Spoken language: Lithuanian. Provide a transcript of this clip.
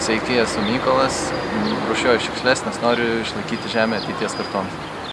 Sveiki, esu Mykolas, rūšiuoju šiukšles, nes noriu išlaikyti žemę ateities kartoms.